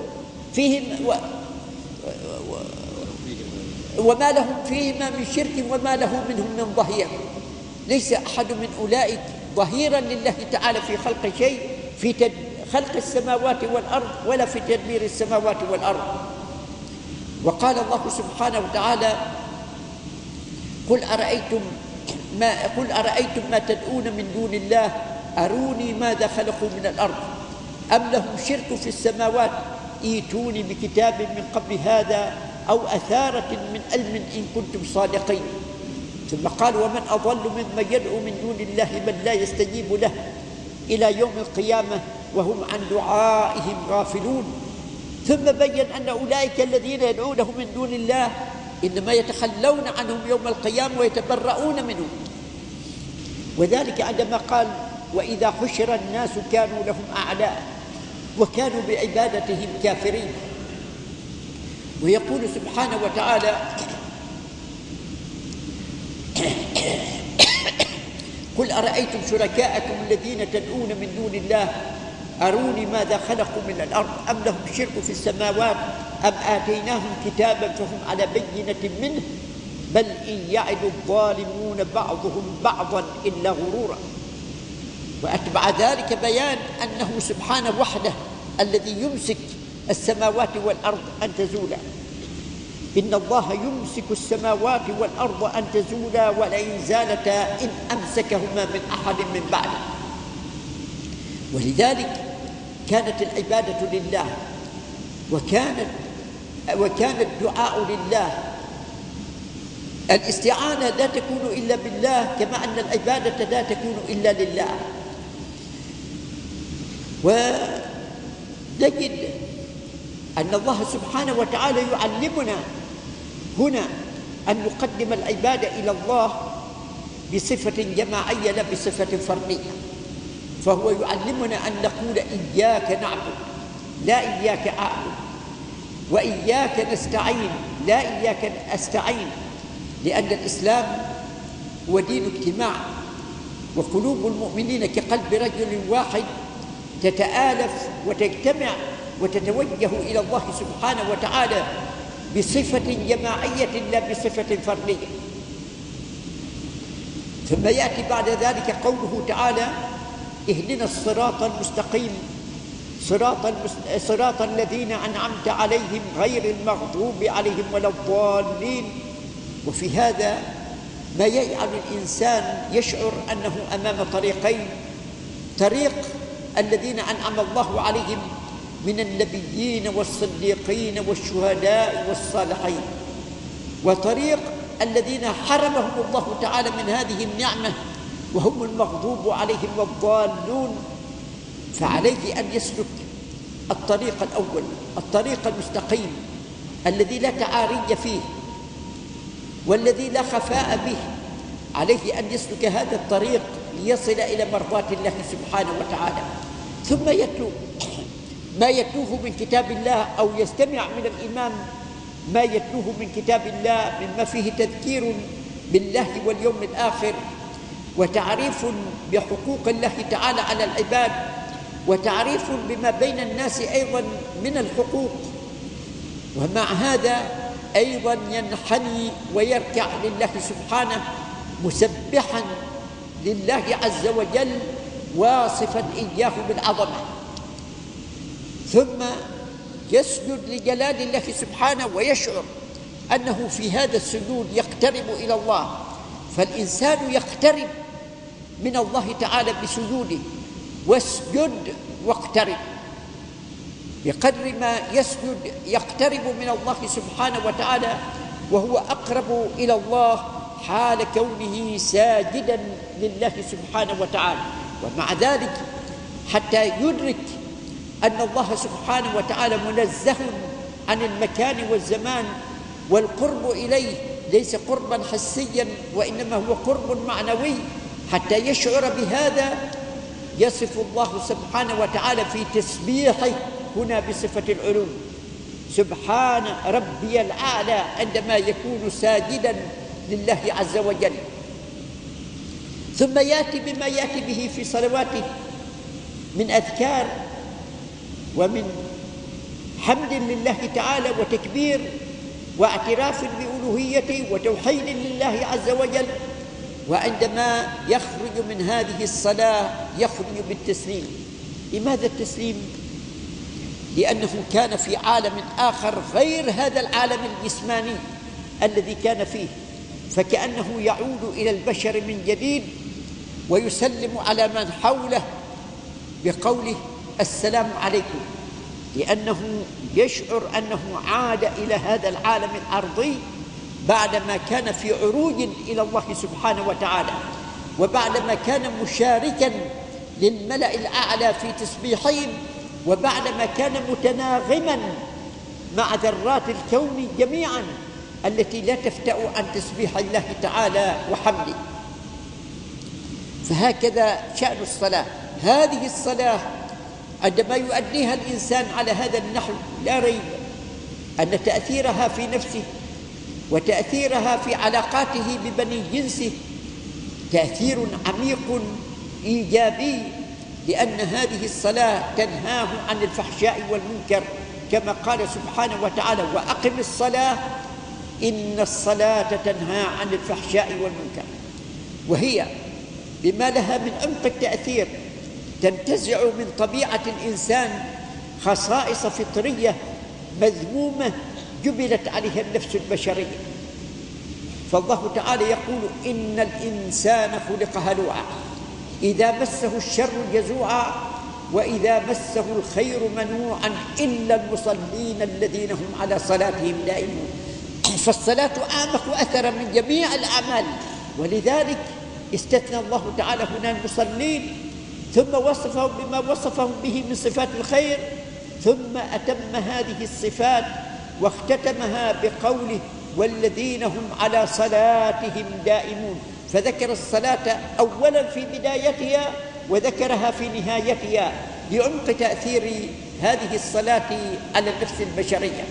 فيهما من شرك وما له منهم من ظهير. ليس أحد من أولئك ظهيرا لله تعالى في خلق شيء، في خلق السماوات والأرض ولا في تدبير السماوات والأرض. وقال الله سبحانه وتعالى: قل أرأيتم ما تدعون من دون الله أروني ماذا خلقوا من الأرض أم لهم شرك في السماوات ائتوني بكتاب من قبل هذا أو أثارة من علم إن كنتم صادقين. ثم قال: ومن أضل ممن يدعو من دون الله من لا يستجيب له إلى يوم القيامة وهم عن دعائهم غافلون. ثم بين أن أولئك الذين يدعونه من دون الله إنما يتخلون عنهم يوم القيامة ويتبرؤون منهم، وذلك عندما قال: وإذا حشر الناس كانوا لهم أعداء وكانوا بعبادتهم كافرين. ويقول سبحانه وتعالى: قل أرأيتم شركاءكم الذين تدعون من دون الله أروني ماذا خلقوا من الأرض أم لهم شرك في السماوات أم آتيناهم كتابا فهم على بينة منه بل إن يعد الظالمون بعضهم بعضا إلا غرورا. وأتبع ذلك بيان أنه سبحانه وحده الذي يمسك السماوات والأرض أن تزولا. إن الله يمسك السماوات والأرض أن تزولا ولئن زالتا إن أمسكهما من أحد من بعده. ولذلك كانت العبادة لله وكان الدعاء لله. الاستعانة لا تكون إلا بالله، كما أن العبادة لا تكون إلا لله. ونجد أن الله سبحانه وتعالى يعلمنا هنا أن نقدم العبادة إلى الله بصفة جماعية لا بصفة فردية. فهو يعلمنا أن نقول إياك نعبد لا إياك أعبد، وإياك نستعين لا إياك أستعين، لأن الإسلام هو دين اجتماع، وقلوب المؤمنين كقلب رجل واحد تتآلف وتجتمع وتتوجه إلى الله سبحانه وتعالى بصفة جماعية لا بصفة فردية. ثم يأتي بعد ذلك قوله تعالى: اهدنا الصراط المستقيم صراط الذين أنعمت عليهم غير المغضوب عليهم ولا الضالين. وفي هذا ما يجعل الإنسان يشعر أنه أمام طريقين: طريق الذين أنعم الله عليهم من النبيين والصديقين والشهداء والصالحين، وطريق الذين حرمهم الله تعالى من هذه النعمة وهم المغضوب عليهم والضالون. فعليه أن يسلك الطريق الأول، الطريق المستقيم الذي لا تعاري فيه والذي لا خفاء به. عليه أن يسلك هذا الطريق ليصل إلى مرضاة الله سبحانه وتعالى. ثم يتلو ما يتلوه من كتاب الله أو يستمع من الإمام ما يتلوه من كتاب الله مما فيه تذكير بالله واليوم الآخر، وتعريف بحقوق الله تعالى على العباد، وتعريف بما بين الناس أيضا من الحقوق. ومع هذا أيضا ينحني ويركع لله سبحانه مسبحا لله عز وجل واصفا إياه بالعظمة. ثم يسجد لجلال الله سبحانه ويشعر أنه في هذا السجود يقترب إلى الله. فالإنسان يقترب من الله تعالى بسجوده، واسجد واقترب. بقدر ما يسجد يقترب من الله سبحانه وتعالى، وهو أقرب إلى الله حال كونه ساجدا لله سبحانه وتعالى. ومع ذلك حتى يدرك أن الله سبحانه وتعالى منزه عن المكان والزمان، والقرب إليه ليس قربا حسيا وإنما هو قرب معنوي، حتى يشعر بهذا يصف الله سبحانه وتعالى في تسبيحه هنا بصفة العلو: سبحان ربي الأعلى، عندما يكون ساجدا لله عز وجل. ثم يأتي بما يأتي به في صلواته من أذكار ومن حمد لله تعالى وتكبير واعتراف بألوهيته وتوحيد لله عز وجل. وعندما يخرج من هذه الصلاة يخرج بالتسليم. لماذا التسليم؟ لأنه كان في عالم آخر غير هذا العالم الجسماني الذي كان فيه، فكأنه يعود إلى البشر من جديد ويسلم على من حوله بقوله السلام عليكم، لأنه يشعر أنه عاد إلى هذا العالم الأرضي بعدما كان في عروج إلى الله سبحانه وتعالى، وبعدما كان مشاركا للملأ الأعلى في تسبيحهم، وبعدما كان متناغما مع ذرات الكون جميعا التي لا تفتأ عن تسبيح الله تعالى وحمده. فهكذا شأن الصلاة. هذه الصلاة عندما يؤديها الإنسان على هذا النحو لا ريب أن تأثيرها في نفسه وتأثيرها في علاقاته ببني جنسه تأثير عميق إيجابي، لأن هذه الصلاة تنهاه عن الفحشاء والمنكر، كما قال سبحانه وتعالى: وأقم الصلاة إن الصلاة تنهى عن الفحشاء والمنكر. وهي بما لها من عمق التأثير تنتزع من طبيعة الإنسان خصائص فطرية مذمومة جبلت عليها النفس البشرية. فالله تعالى يقول: إن الإنسان خلق هلوعا إذا مسه الشر جزوعا وإذا مسه الخير منوعا إلا المصلين الذين هم على صلاتهم دائمون. فالصلاة أعمق أثرا من جميع الأعمال، ولذلك استثنى الله تعالى هنا المصلين، ثم وصفهم بما وصفهم به من صفات الخير، ثم أتم هذه الصفات واختتمها بقوله: والذين هم على صلاتهم دائمون. فذكر الصلاة أولا في بدايتها وذكرها في نهايتها لعمق تأثير هذه الصلاة على النفس البشرية.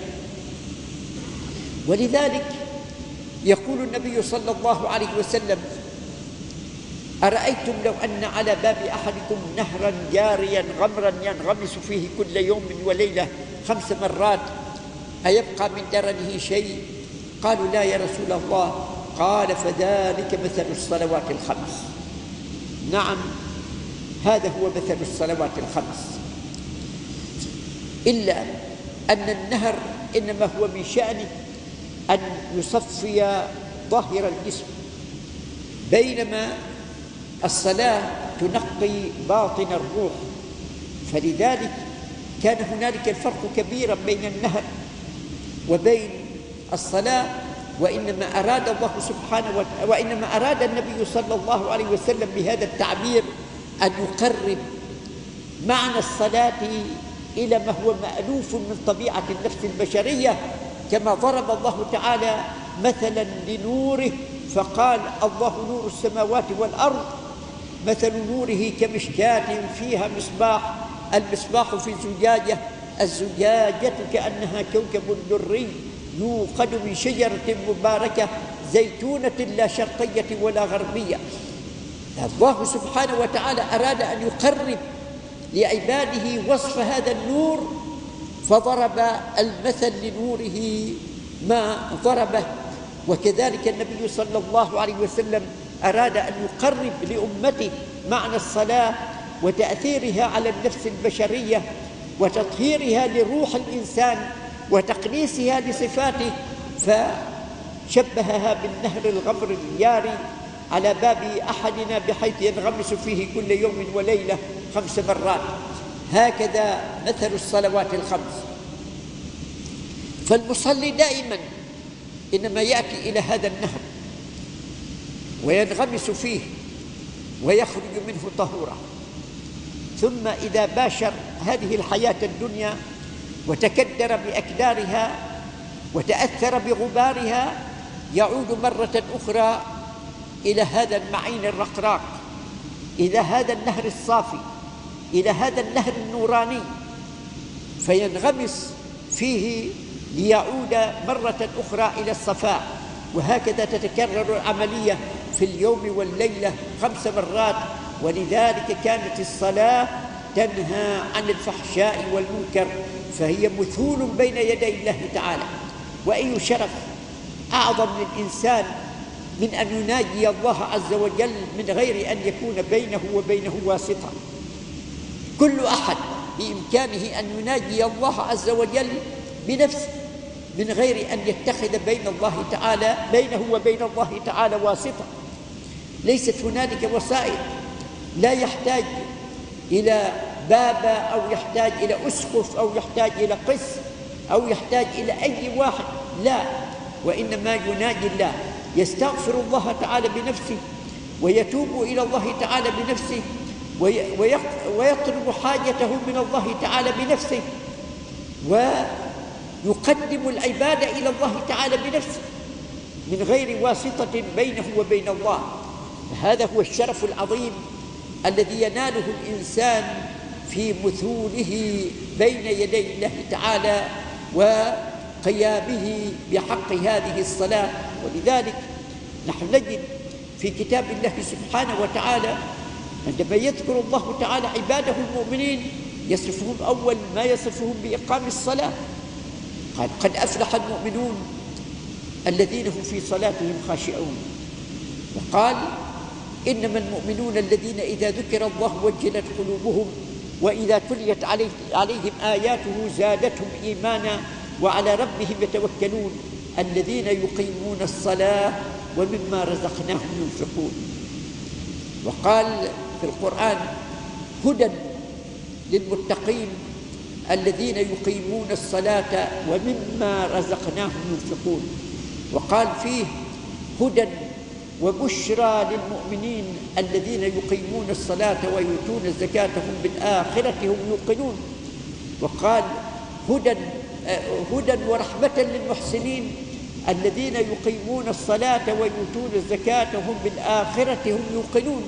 ولذلك يقول النبي صلى الله عليه وسلم: أرأيتم لو أن على باب أحدكم نهرا جاريا غمرا ينغمس فيه كل يوم وليلة 5 مرات أيبقى من درنه شيء؟ قالوا: لا يا رسول الله. قال: فذلك مثل الصلوات الخمس. نعم، هذا هو مثل الصلوات الخمس، إلا أن النهر إنما هو من شأنه أن يصفي ظاهر الجسم، بينما الصلاة تنقي باطن الروح. فلذلك كان هنالك الفرق كبيرا بين النهر وبين الصلاة. وإنما أراد النبي صلى الله عليه وسلم بهذا التعبير أن يقرب معنى الصلاة إلى ما هو مألوف من طبيعة النفس البشرية، كما ضرب الله تعالى مثلا لنوره فقال: الله نور السماوات والأرض مثل نوره كمشكاة فيها مصباح، المصباح في زجاجة، الزجاجة كأنها كوكب دري يوقد من شجرة مباركة زيتونة لا شرقية ولا غربية. الله سبحانه وتعالى أراد أن يقرب لعباده وصف هذا النور، فضرب المثل لنوره ما ضربه. وكذلك النبي صلى الله عليه وسلم أراد أن يقرب لأمته معنى الصلاة وتأثيرها على النفس البشرية، وتطهيرها لروح الإنسان وتقديسها لصفاته، فشبهها بالنهر الغمر الجاري على باب أحدنا بحيث ينغمس فيه كل يوم وليلة 5 مرات. هكذا مثل الصلوات الخمس. فالمصلي دائما إنما يأتي إلى هذا النهر وينغمس فيه ويخرج منه طهورا، ثم إذا باشر هذه الحياة الدنيا وتكدر بأكدارها وتأثر بغبارها، يعود مرة أخرى إلى هذا المعين الرقراق، إلى هذا النهر الصافي، إلى هذا النهر النوراني، فينغمس فيه ليعود مرة أخرى إلى الصفاء. وهكذا تتكرر العملية في اليوم والليلة 5 مرات. ولذلك كانت الصلاة تنهى عن الفحشاء والمنكر، فهي مثول بين يدي الله تعالى. وأي شرف أعظم للإنسان من أن يناجي الله عز وجل من غير أن يكون بينه وبينه واسطة. كل أحد بإمكانه أن يناجي الله عز وجل بنفسه من غير أن يتخذ بينه وبين الله تعالى واسطة. ليست هنالك وسائل، لا يحتاج إلى بابا أو يحتاج إلى أسقف أو يحتاج إلى قس أو يحتاج إلى أي واحد، لا، وإنما يناجي الله، يستغفر الله تعالى بنفسه ويتوب إلى الله تعالى بنفسه ويطلب حاجته من الله تعالى بنفسه ويقدم العبادة إلى الله تعالى بنفسه من غير واسطة بينه وبين الله. هذا هو الشرف العظيم الذي يناله الإنسان في مثوله بين يدي الله تعالى وقيامه بحق هذه الصلاة. ولذلك نحن نجد في كتاب الله سبحانه وتعالى عندما يذكر الله تعالى عباده المؤمنين يصفهم أول ما يصفهم بإقام الصلاة، قال: قد أفلح المؤمنون الذين هم في صلاتهم خاشعون. وقال: إنما المؤمنون الذين إذا ذكر الله وجلت قلوبهم وإذا تليت عليهم آياته زادتهم إيمانا وعلى ربهم يتوكلون الذين يقيمون الصلاة ومما رزقناهم ينفقون. وقال في القرآن: هدى للمتقين الذين يقيمون الصلاة ومما رزقناهم ينفقون. وقال فيه: هدى وبشرى للمؤمنين الذين يقيمون الصلاة ويؤتون الزكاة هم بالآخرة هم يوقنون. وقال: هدى ورحمة للمحسنين الذين يقيمون الصلاة ويؤتون الزكاة هم بالآخرة هم يوقنون.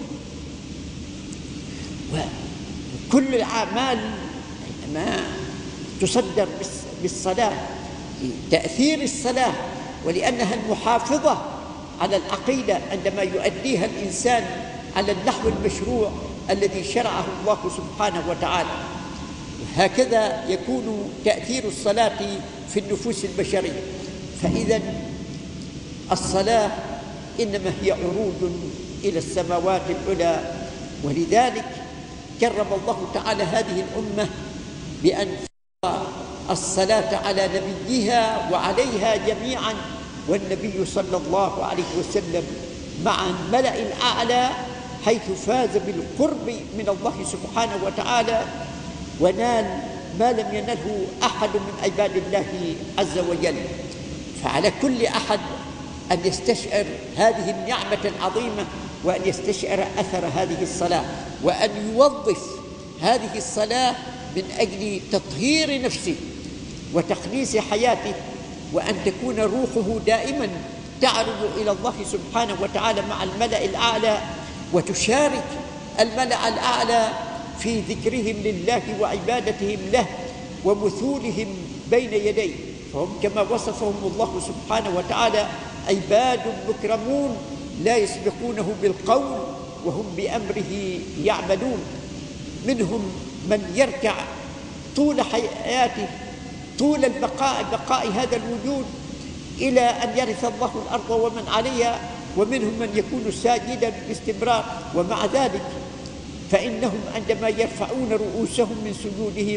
وكل الأعمال ما تصدر بالصلاة لتأثير الصلاة ولأنها المحافظة على العقيدة عندما يؤديها الإنسان على النحو المشروع الذي شرعه الله سبحانه وتعالى. هكذا يكون تأثير الصلاة في النفوس البشرية. فإذا الصلاة إنما هي عروج إلى السماوات العلى، ولذلك كرم الله تعالى هذه الأمة بأن فرض الصلاة على نبيها وعليها جميعا، والنبي صلى الله عليه وسلم مع الملأ الأعلى حيث فاز بالقرب من الله سبحانه وتعالى ونال ما لم ينله أحد من عباد الله عز وجل. فعلى كل أحد أن يستشعر هذه النعمة العظيمة وأن يستشعر أثر هذه الصلاة وأن يوظف هذه الصلاة من أجل تطهير نفسه وتقديس حياته، وأن تكون روحه دائما تعرض إلى الله سبحانه وتعالى مع الملأ الأعلى وتشارك الملأ الأعلى في ذكرهم لله وعبادتهم له ومثولهم بين يديه. فهم كما وصفهم الله سبحانه وتعالى عباد مكرمون لا يسبقونه بالقول وهم بأمره يعملون. منهم من يركع طول حياته طول بقاء هذا الوجود إلى أن يرث الله الأرض ومن عليها، ومنهم من يكون ساجدا باستمرار. ومع ذلك فإنهم عندما يرفعون رؤوسهم من سجودهم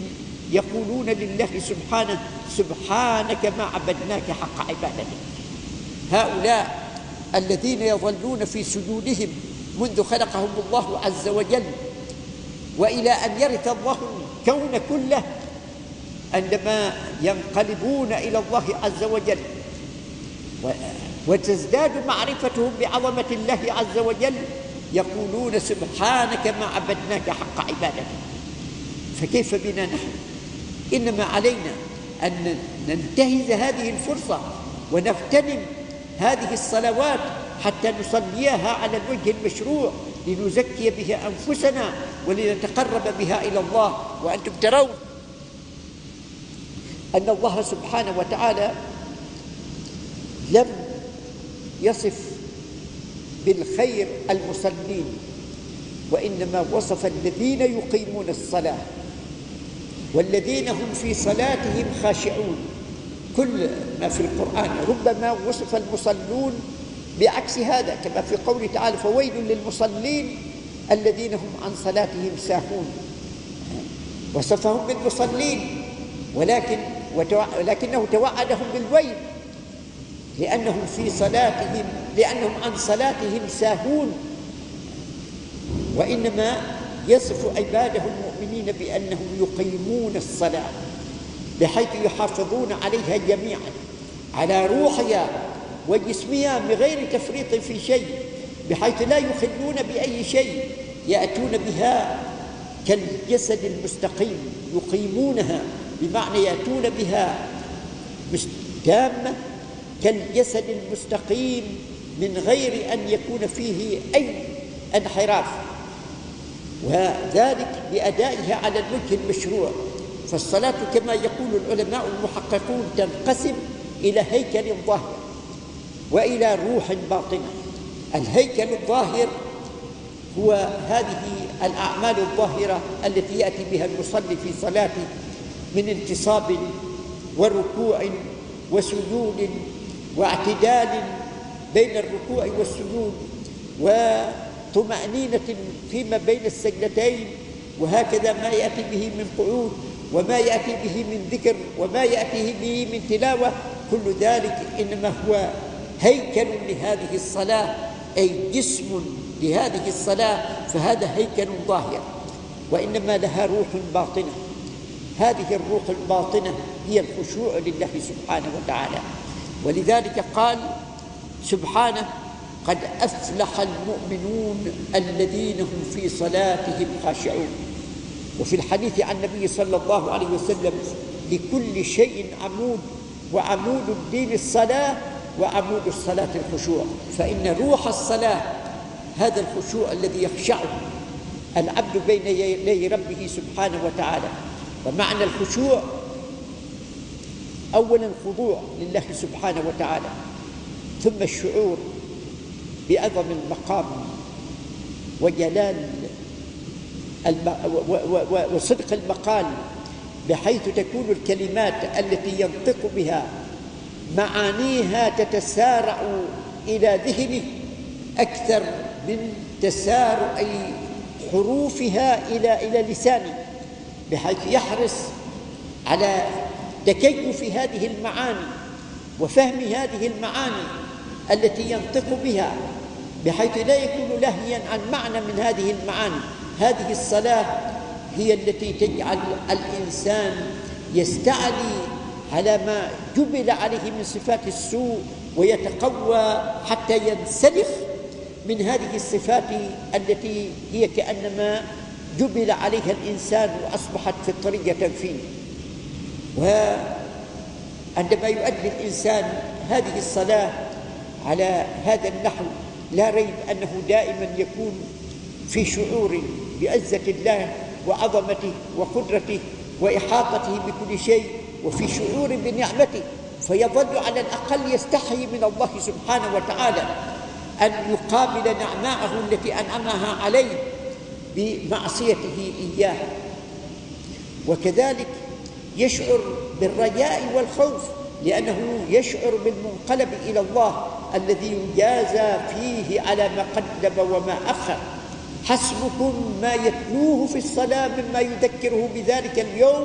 يقولون لله سبحانه: سبحانك ما عبدناك حق عبادتك. هؤلاء الذين يظلون في سجودهم منذ خلقهم الله عز وجل وإلى أن يرث الله الكون كله، عندما ينقلبون إلى الله عز وجل وتزداد معرفتهم بعظمة الله عز وجل، يقولون: سبحانك ما عبدناك حق عبادتك. فكيف بنا نحن؟ إنما علينا أن ننتهز هذه الفرصة ونغتنم هذه الصلوات حتى نصليها على الوجه المشروع، لنزكي بها أنفسنا ولنتقرب بها إلى الله. وأنتم ترون أن الله سبحانه وتعالى لم يصف بالخير المصلين، وإنما وصف الذين يقيمون الصلاة والذين هم في صلاتهم خاشعون. كل ما في القرآن ربما وصف المصلون بعكس هذا، كما في قوله تعالى: فويل للمصلين الذين هم عن صلاتهم ساهون. وصفهم بالمصلين ولكنه توعدهم بالويل لأنهم عن صلاتهم ساهون. وإنما يصف عباده المؤمنين بأنهم يقيمون الصلاة بحيث يحافظون عليها جميعا، على روحها وجسمها بغير تفريط في شيء، بحيث لا يخلون بأي شيء، يأتون بها كالجسد المستقيم، يقيمونها بمعنى يأتون بها تامة كالجسد المستقيم من غير أن يكون فيه أي انحراف، وذلك بأدائها على الوجه المشروع. فالصلاة كما يقول العلماء المحققون تنقسم إلى هيكل ظاهر وإلى روح باطنة. الهيكل الظاهر هو هذه الأعمال الظاهرة التي يأتي بها المصلي في صلاته من انتصاب وركوع وسجود واعتدال بين الركوع والسجود وطمأنينة فيما بين السجدتين، وهكذا ما يأتي به من قعود وما يأتي به من ذكر وما يأتي به من تلاوة. كل ذلك إنما هو هيكل لهذه الصلاة، أي جسم لهذه الصلاة، فهذا هيكل ظاهر. وإنما لها روح باطنة، هذه الروح الباطنة هي الخشوع لله سبحانه وتعالى. ولذلك قال سبحانه: قد أفلح المؤمنون الذين هم في صلاتهم خاشعون. وفي الحديث عن النبي صلى الله عليه وسلم: لكل شيء عمود، وعمود الدين الصلاة، وعمود الصلاة الخشوع. فإن روح الصلاة هذا الخشوع الذي يخشعه العبد بين يدي ربه سبحانه وتعالى. ومعنى الخشوع أولا الخضوع لله سبحانه وتعالى، ثم الشعور بعظم المقام وجلال وصدق المقال، بحيث تكون الكلمات التي ينطق بها معانيها تتسارع إلى ذهنه أكثر من تسارع حروفها إلى لسانه، بحيث يحرص على تكيف هذه المعاني وفهم هذه المعاني التي ينطق بها، بحيث لا يكون لاهيا عن معنى من هذه المعاني. هذه الصلاة هي التي تجعل الإنسان يستعلي على ما جبل عليه من صفات السوء ويتقوى حتى ينسلخ من هذه الصفات التي هي كأنما جبل عليها الإنسان وأصبحت فطرية فيه. وعندما يؤدي الإنسان هذه الصلاة على هذا النحو لا ريب أنه دائما يكون في شعور بعزة الله وعظمته وقدرته وإحاطته بكل شيء، وفي شعور بنعمته، فيظل على الأقل يستحي من الله سبحانه وتعالى أن يقابل نعماءه التي أنعمها عليه بمعصيته إياه. وكذلك يشعر بالرجاء والخوف، لأنه يشعر بالمنقلب إلى الله الذي يجازى فيه على ما قدم وما أخر. حسبكم ما يتلوه في الصلاة مما يذكره بذلك اليوم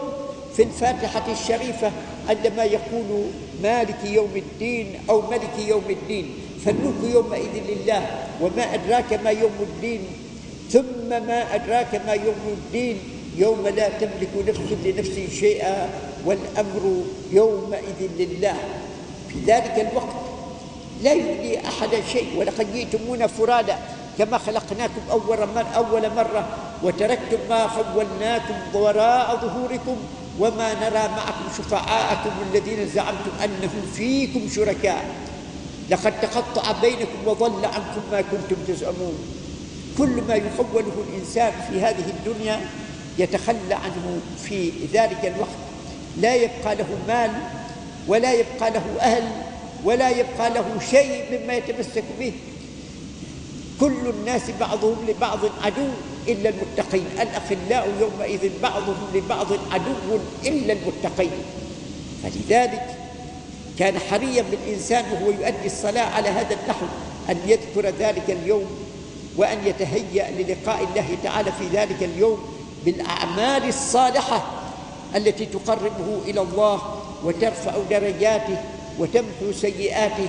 في الفاتحة الشريفة عندما يقول مالك يوم الدين أو ملك يوم الدين، فالملك يومئذ لله، وما أدراك ما يوم الدين، ثم ما أدراك ما يوم الدين، يوم لا تملك نفس لنفس شيئا والأمر يومئذ لله. في ذلك الوقت لا يغني أحد شيء، ولقد جئتمونا فرادا كما خلقناكم أول مرة وتركتم ما خولناكم وراء ظهوركم وما نرى معكم شفعاءكم الذين زعمتم أنهم فيكم شركاء، لقد تقطع بينكم وضل عنكم ما كنتم تزعمون. كل ما يخوله الإنسان في هذه الدنيا يتخلى عنه في ذلك الوقت، لا يبقى له مال ولا يبقى له أهل ولا يبقى له شيء مما يتمسك به. كل الناس بعضهم لبعض عدو إلا المتقين، الأخلاء يومئذ بعضهم لبعض عدو إلا المتقين. فلذلك كان حريا بالإنسان وهو يؤدي الصلاة على هذا النحو أن يذكر ذلك اليوم وأن يتهيأ للقاء الله تعالى في ذلك اليوم بالأعمال الصالحة التي تقربه إلى الله وترفع درجاته وتمحو سيئاته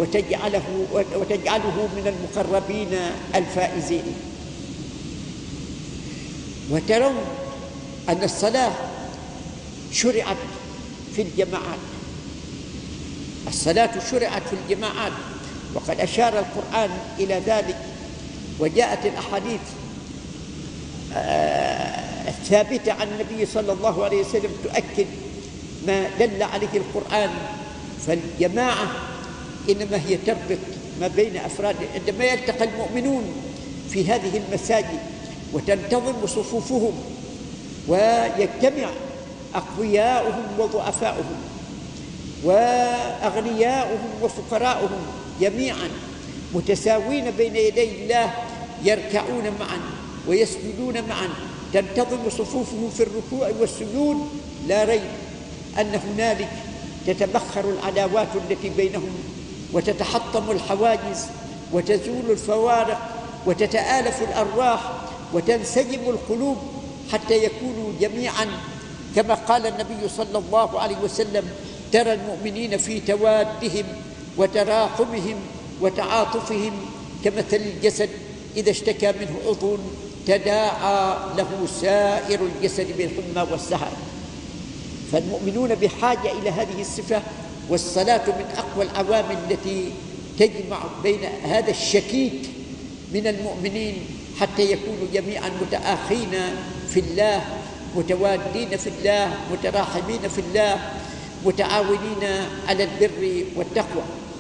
وتجعله من المقربين الفائزين. وترون أن الصلاة شرعت في الجماعات، الصلاة شرعت في الجماعات، وقد أشار القرآن إلى ذلك، وجاءت الأحاديث الثابتة عن النبي صلى الله عليه وسلم تؤكد ما دل عليه القرآن. فالجماعة إنما هي تربط ما بين أفراد، عندما يلتقي المؤمنون في هذه المساجد وتنتظم صفوفهم ويجتمع أقوياؤهم وضعفاؤهم وأغنياؤهم وفقراؤهم جميعا متساوين بين يدي الله، يركعون معا ويسجدون معا، تنتظم صفوفهم في الركوع والسجود، لا ريب أن هنالك تتبخر العداوات التي بينهم وتتحطم الحواجز وتزول الفوارق وتتآلف الأرواح وتنسجم القلوب حتى يكونوا جميعا كما قال النبي صلى الله عليه وسلم: ترى المؤمنين في توادهم وتراحمهم وتعاطفهم كمثل الجسد إذا اشتكى منه عضو تداعى له سائر الجسد بالحمى والسهر. فالمؤمنون بحاجة إلى هذه الصفة، والصلاة من أقوى العوامل التي تجمع بين هذا الشكيك من المؤمنين حتى يكونوا جميعا متآخين في الله، متوادين في الله، متراحمين في الله، متعاونين على البر والتقوى.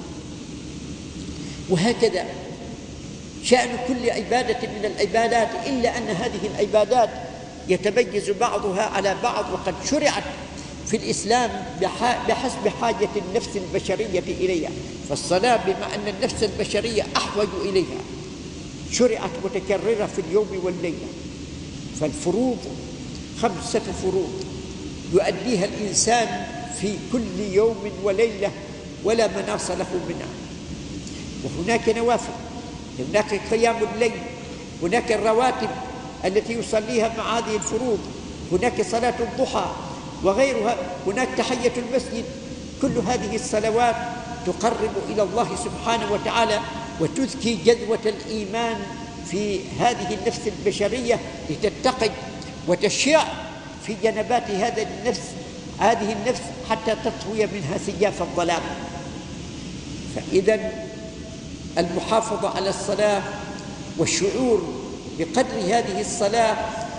وهكذا شأن كل عبادة من العبادات، إلا أن هذه العبادات يتميز بعضها على بعض، وقد شرعت في الإسلام بحسب حاجة النفس البشرية إليها. فالصلاة بما أن النفس البشرية أحوج إليها شرعت متكررة في اليوم والليلة. فالفروض 5 فروض يؤديها الإنسان في كل يوم وليلة ولا مناص له منها. وهناك نوافل، هناك قيام الليل، هناك الرواتب التي يصليها مع هذه الفروض، هناك صلاة الضحى وغيرها، هناك تحية المسجد. كل هذه الصلوات تقرب إلى الله سبحانه وتعالى وتزكي جذوة الإيمان في هذه النفس البشرية لتتقد وتشع في جنبات هذه النفس حتى تطوي منها سجاف الظلام. فإذا المحافظة على الصلاة والشعور بقدر هذه الصلاة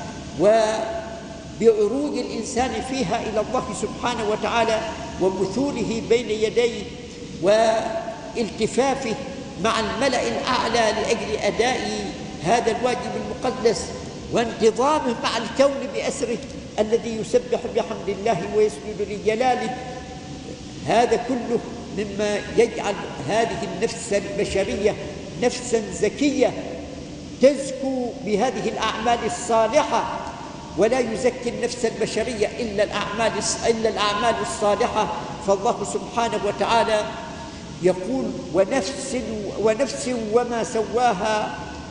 وبعروج الإنسان فيها إلى الله سبحانه وتعالى ومثوله بين يديه والتفافه مع الملأ الأعلى لأجل أداء هذا الواجب المقدس وانتظامه مع الكون بأسره الذي يسبح بحمد الله ويسجد لجلاله، هذا كله مما يجعل هذه النفس البشرية نفسا زكية تزكو بهذه الأعمال الصالحة. ولا يزكي النفس البشرية إلا الأعمال الصالحة. فالله سبحانه وتعالى يقول: ونفس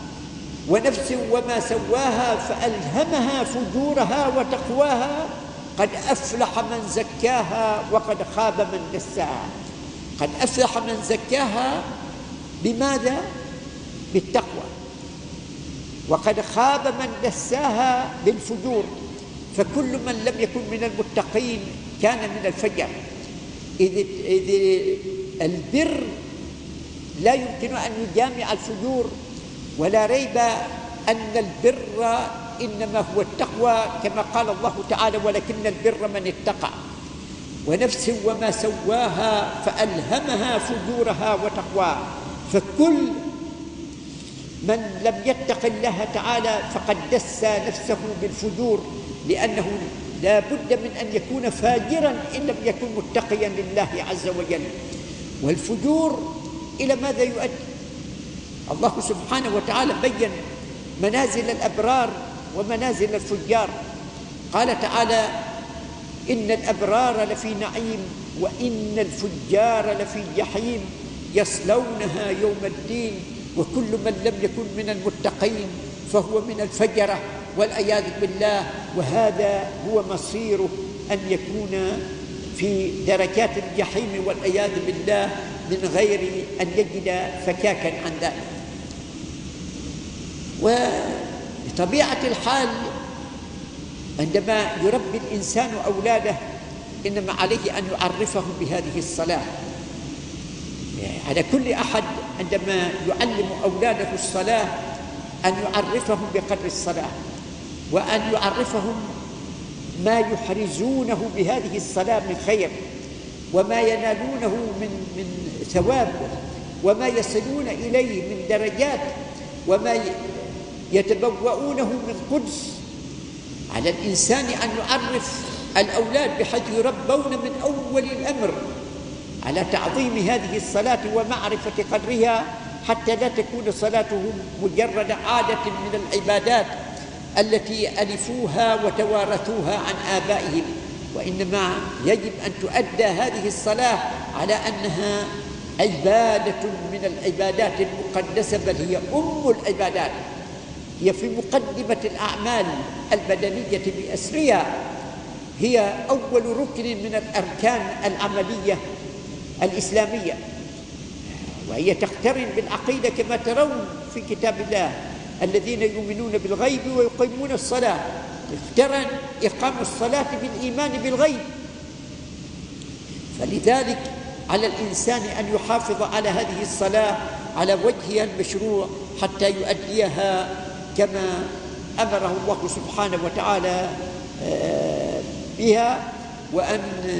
وما سواها فألهمها فجورها وتقواها قد أفلح من زكاها وقد خاب من دساها. قد أفلح من زكاها بماذا؟ بالتقوى، وقد خاب من دساها بالفجور. فكل من لم يكن من المتقين كان من الفجر، إذ البر لا يمكن أن يجامع الفجور، ولا ريب أن البر إنما هو التقوى، كما قال الله تعالى: ولكن البر من اتقى. ونفس وما سواها فألهمها فجورها وتقواها. فكل من لم يتق الله تعالى فقد دسى نفسه بالفجور، لأنه لا بد من أن يكون فاجرا إن لم يكن متقيا لله عز وجل. والفجور إلى ماذا يؤدي؟ الله سبحانه وتعالى بين منازل الأبرار ومنازل الفجار. قال تعالى: إن الأبرار لفي نعيم وإن الفجار لفي جحيم يصلونها يوم الدين. وكل من لم يكن من المتقين فهو من الفجرة والعياذ بالله، وهذا هو مصيره، أن يكون في دركات الجحيم والعياذ بالله من غير أن يجد فكاكا عن ذلك. وبطبيعة الحال عندما يربي الإنسان أولاده إنما عليه أن يعرفهم بهذه الصلاة. على كل أحد عندما يعلم أولاده الصلاة أن يعرفهم بقدر الصلاة، وأن يعرفهم ما يحرزونه بهذه الصلاة من خير، وما ينالونه من ثواب، وما يصلون إليه من درجات، وما يتبوؤونه من قدس. على الإنسان أن يعرف الأولاد بحيث يربون من أول الأمر على تعظيم هذه الصلاة ومعرفة قدرها، حتى لا تكون صلاتهم مجرد عادة من العبادات التي ألفوها وتوارثوها عن آبائهم، وإنما يجب أن تؤدى هذه الصلاة على أنها عبادة من العبادات المقدسة، بل هي أم العبادات، هي في مقدمة الأعمال البدنية بأسرها، هي أول ركن من الأركان العملية الإسلامية، وهي تقترن بالعقيدة كما ترون في كتاب الله: الذين يؤمنون بالغيب ويقيمون الصلاة. اقترن إقام الصلاة بالإيمان بالغيب. فلذلك على الإنسان أن يحافظ على هذه الصلاة على وجهها المشروع حتى يؤديها كما أمره الله سبحانه وتعالى بها، وأن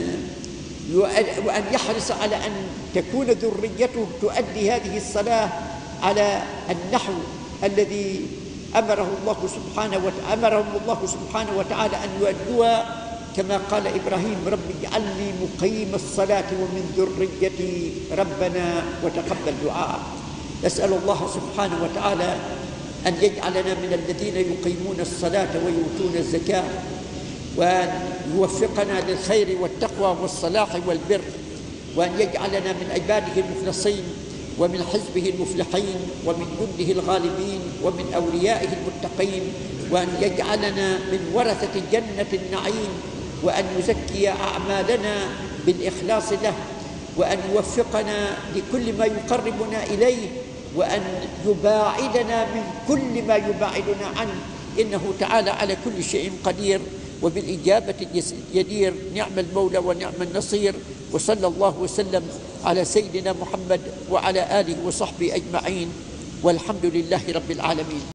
يحرص على أن تكون ذريته تؤدي هذه الصلاة على النحو الذي أمرهم الله سبحانه وتعالى أن يؤدوها، كما قال إبراهيم: رب اجعلني مقيم الصلاة ومن ذريتي ربنا وتقبل دعاء. نسأل الله سبحانه وتعالى أن يجعلنا من الذين يقيمون الصلاة ويؤتون الزكاة، وأن يوفقنا للخير والتقوى والصلاح والبر، وأن يجعلنا من عباده المخلصين ومن حزبه المفلحين ومن جنده الغالبين ومن أوليائه المتقين، وأن يجعلنا من ورثة جنة النعيم، وأن يزكي أعمالنا بالإخلاص له، وأن يوفقنا لكل ما يقربنا إليه، وأن يباعدنا من كل ما يباعدنا عنه، إنه تعالى على كل شيء قدير وبالإجابة جدير. نعم المولى ونعم النصير. وصلى الله وسلم على سيدنا محمد وعلى آله وصحبه أجمعين، والحمد لله رب العالمين.